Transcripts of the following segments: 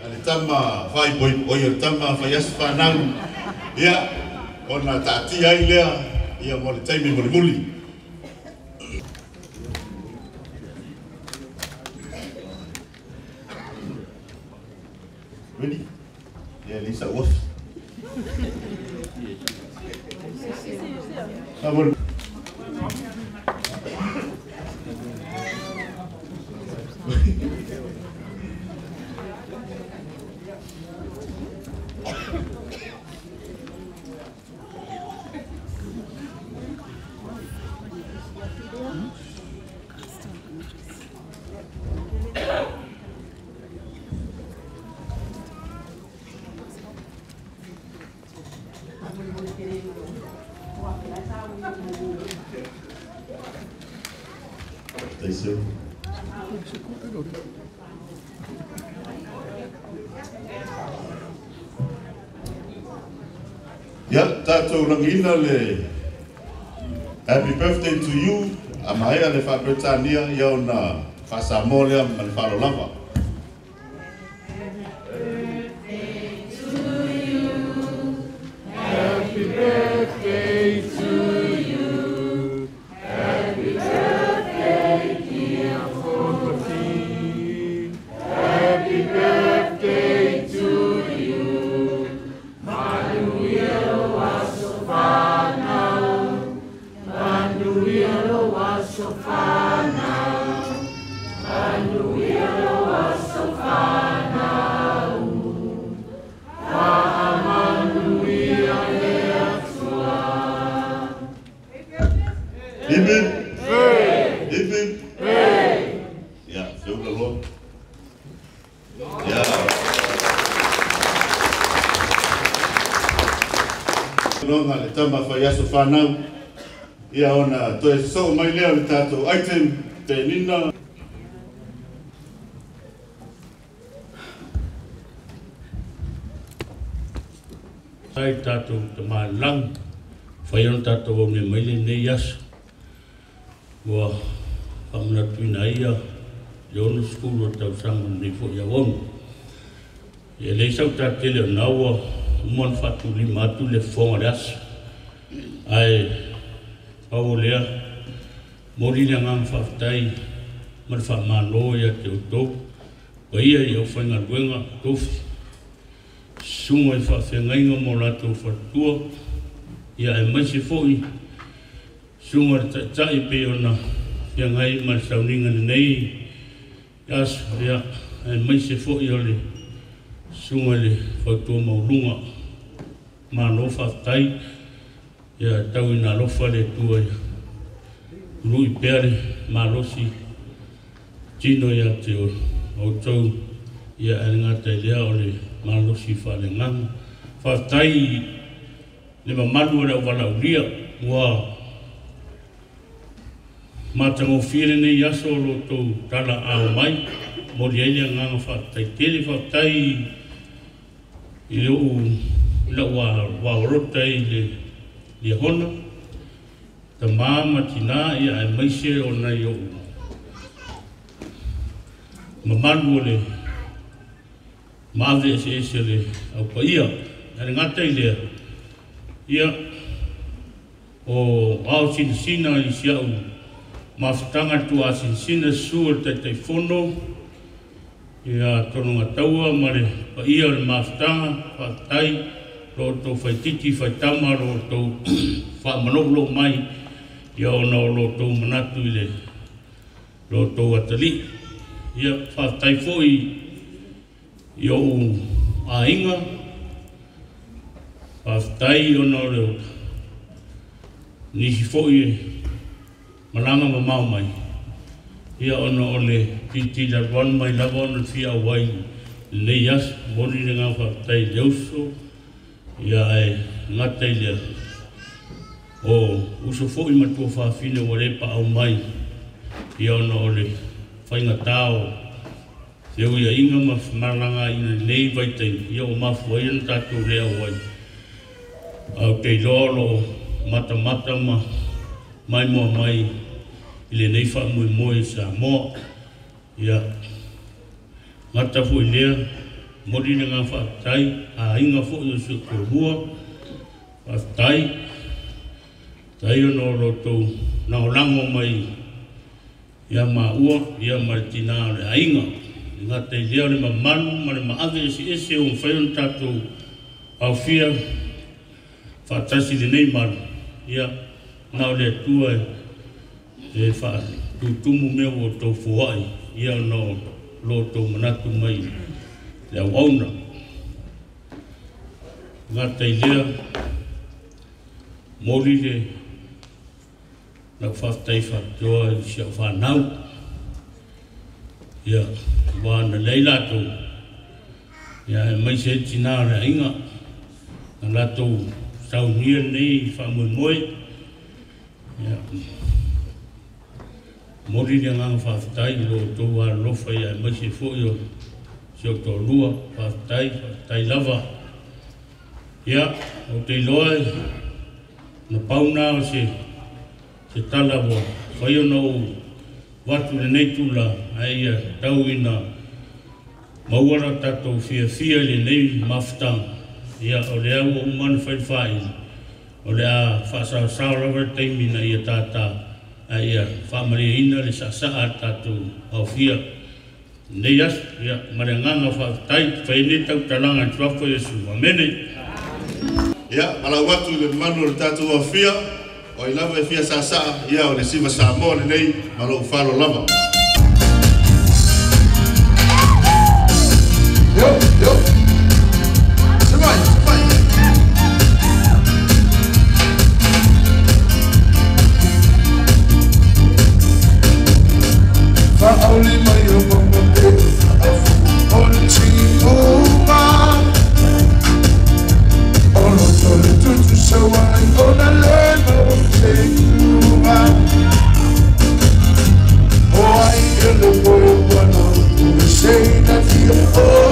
ale tama fai boi oi tama fai as fanau ia ona tati ai lea ia mo le taimi mo le muli ready yeah Lisa Wolf Sabor ya tatou langina le happy birthday to you amaya le fa Britania ya ona fa Samoa ma le fa lava longa le tama fa yaso fanau ia ona to so mai lea le tato item te nina ai tato te malang fa yon tato o me mai le ne yas wa amna tuina ia yon school o tau sang ni fo ya won e le sau tato le nawa mon fatu li matu le fongas ai paulea mori le ngam fatai mar fa mano ya te to ia yo fanga duenga tof sumo fa fenga mo la to fatua ia e mai se foi sumo ta i pe ona ya ngai mar sauninga nei as ya e mai se foi ole sumo le fatua mo lunga mano fatai ya tau ina lofa le tua lui pere malosi tino ya te o tau ya ngata lea o le malosi fale ngang fatai le mamalu le wala ulia wa matango fire ne yaso lo to tala a mai mo le ngang fatai tele fatai ile la wa rotai le hona ta mama tina ia e maise ona yo mamanu le mave se le au paia ana ngata ile ia o au sina i siau maftanga tu sina sur te fono ia tono ngataua mare paia le maftanga fatai lo to fai titi fai tama lo to fa manolo mai yo no lo to manatu ile lo to atali ia fa tai foi yo ainga fa tai yo no lo ni foi malanga mamau mai ia ono ole titi la wan mai la wan fia wai le yas boni nga fa tai joso ia ai ngata ile o uso foi matua fa fine wale pa au mai ia no ole fainga tao se ia inga ma malanga ina nei vai te ia o ma foi en tatu le wai au te lolo mata ma mai mo mai ile nei fa mo sa mo ia ngata foi le mori na ngā whaatai, a inga fo i su korua, whaatai, tai ono roto, na o lango mai, ia ma ua, ia ma tina le a inga, ngā te leo le ma manu, ma le ma ave esi o mwhaion tātou au fia, whaatasi le nei manu, ia, nā o le atua e wha tutumu mea o tau fuai, ia no loto manatu mai le au auna. Ngā tei lea, mori le na whaftai whatoa i sia whanau. Ia, wāna leilato, ia e mai se tina rea inga, na lato sau nia nei whamui moe. Ia, mori le ngā whaftai lo tō a lofa ia e mai se fōio si o tō lua, whaftai lava. Ia, o te loa na pauna o se tala wa whaiona o watu le nei tula a ia tau ina mauara tatou fia le nei maftang. Ia o le au o umana whaiwhai, o le a whaasau rawa teimina ia tata a ia whaamaria ina le saa tatou au fia. Nei as, ia marenganga whaatai, whaine tau talanga tuafo Yesu. Amene. Ia, ala watu le manu le tatou au fia, o i lava e fia sa, ia o le siva sa mo le nei, malo ufalo lava. Yo. Semai. Only my own so I'm gonna learn how to take you back. Oh, I hear the word one who say that you're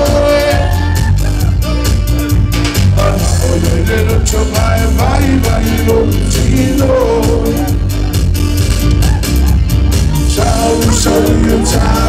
oh, you little to my vibe, you don't see no. So you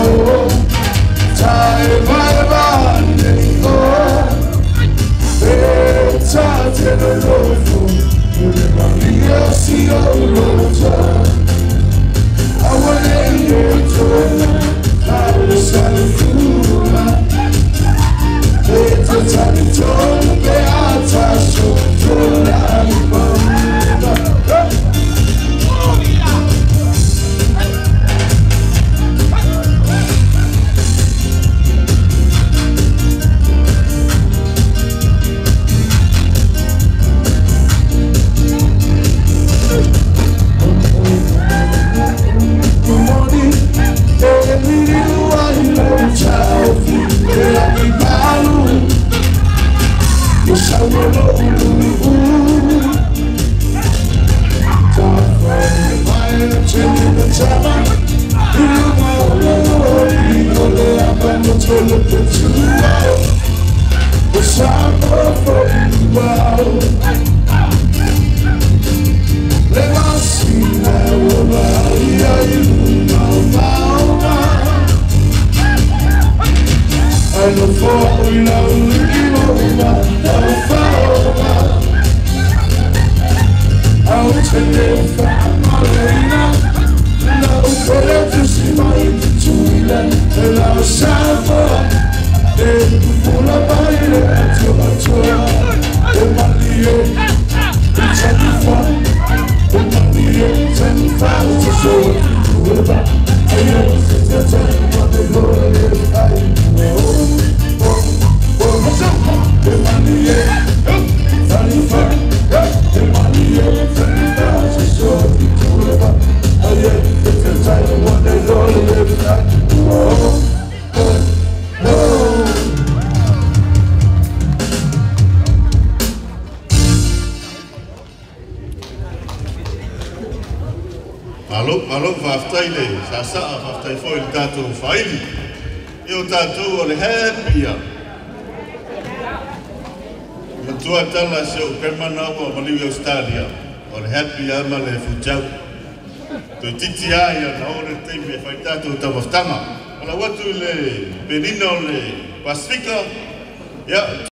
tie my body, oh. It's a general you never really see your road. I want to hear you how to sell food. It's a tiny tone, they are touched to life. Malo whaftai le, sa whaftai fo i tātou whaili. I o tātou o le hapia. Ma tua tala se o permana o Maliwi Australia. O le hapia ma le futau. Toi titi aia na o le teimi e whai tātou tawaftanga. Ala watu le penina o le Pasifika. Ja.